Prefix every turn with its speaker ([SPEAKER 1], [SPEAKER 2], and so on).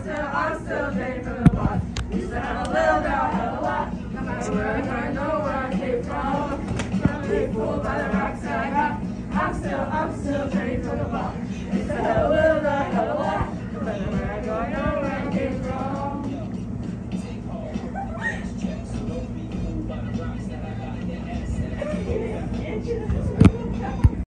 [SPEAKER 1] I'm still ready for the boss. Used to have a little, now I have a lot. No matter where I go, I know where I came from. I'm being fooled by the rocks that I got. I'm still ready for the boss. Used to have a little, now I have a lot.